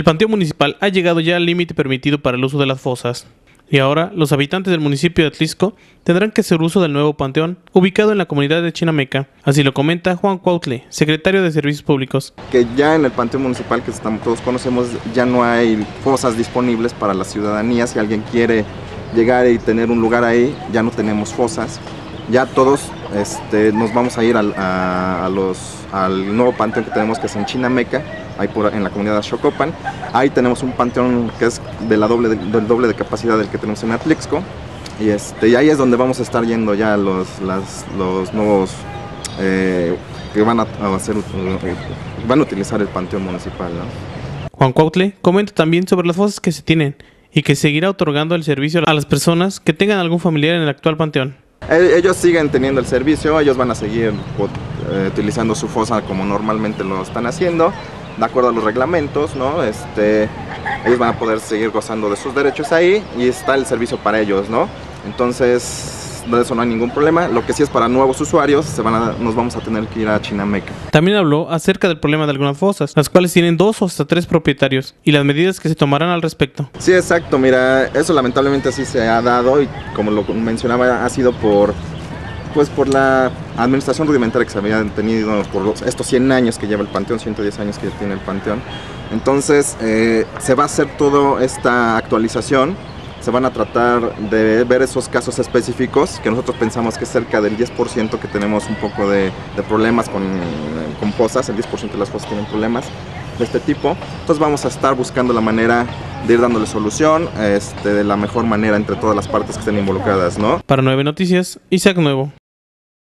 panteón municipal ha llegado ya al límite permitido para el uso de las fosas. Y ahora, los habitantes del municipio de Atlixco tendrán que hacer uso del nuevo panteón, ubicado en la comunidad de Chinameca. Así lo comenta Juan Cuautle, secretario de Servicios Públicos. Que ya en el panteón municipal, que todos conocemos, ya no hay fosas disponibles para la ciudadanía. Si alguien quiere llegar y tener un lugar ahí, ya no tenemos fosas. Ya todos nos vamos a ir al nuevo panteón que tenemos, que es en Chinameca, ahí en la comunidad de Xocopan. Ahí tenemos un panteón que es del doble de capacidad del que tenemos en Atlixco. Y ahí es donde vamos a estar yendo ya los nuevos que van a utilizar el panteón municipal, ¿no? Juan Cuautle comenta también sobre las fosas que se tienen y que seguirá otorgando el servicio a las personas que tengan algún familiar en el actual panteón. Ellos siguen teniendo el servicio, ellos van a seguir utilizando su fosa como normalmente lo están haciendo, de acuerdo a los reglamentos, ¿no? Ellos van a poder seguir gozando de sus derechos ahí y está el servicio para ellos, ¿no? Entonces, de eso no hay ningún problema. Lo que sí es para nuevos usuarios, nos vamos a tener que ir a Chinameca. También habló acerca del problema de algunas fosas, las cuales tienen 2 o hasta 3 propietarios, y las medidas que se tomarán al respecto. Sí, exacto. Mira, eso lamentablemente así se ha dado y como lo mencionaba, ha sido por la administración rudimentaria que se había tenido por estos 100 años que lleva el panteón, 110 años que tiene el panteón. Entonces, se va a hacer toda esta actualización. Se van a tratar de ver esos casos específicos, que nosotros pensamos que es cerca del 10% que tenemos un poco de problemas con fosas. El 10% de las fosas tienen problemas de este tipo. Entonces vamos a estar buscando la manera de ir dándole solución de la mejor manera entre todas las partes que estén involucradas, ¿no? Para 9 Noticias, Isaac Nuevo.